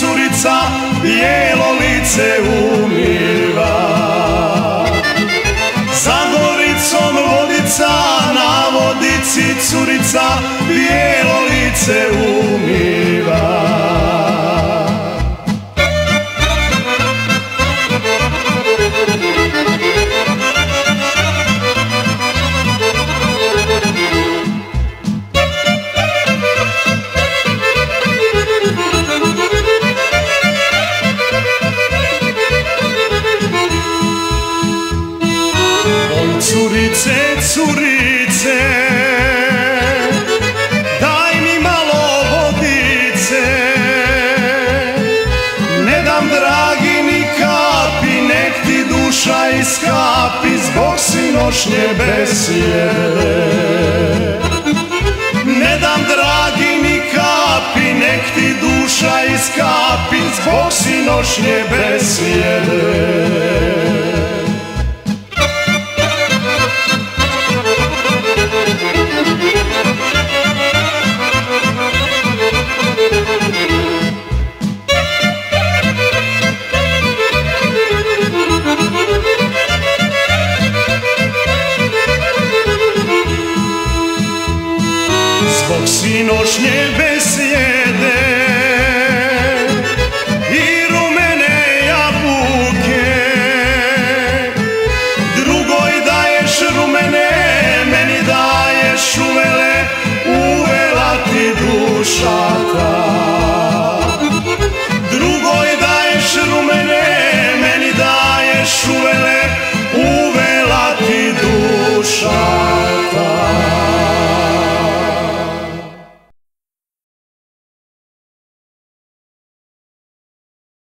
curica bijelo lice umiva. Za Goricom vodica, na vodici curica bijelo lice umiva. Curice, curice, daj mi malo vodice, ne dam dragi ni kapi, nek ti duša iskapi zbog sinoćnje besjede. Ne dam dragi ni kapi, nek ti duša iskapi zbog sinoćnje besjede. Zbog sinoćnje besjede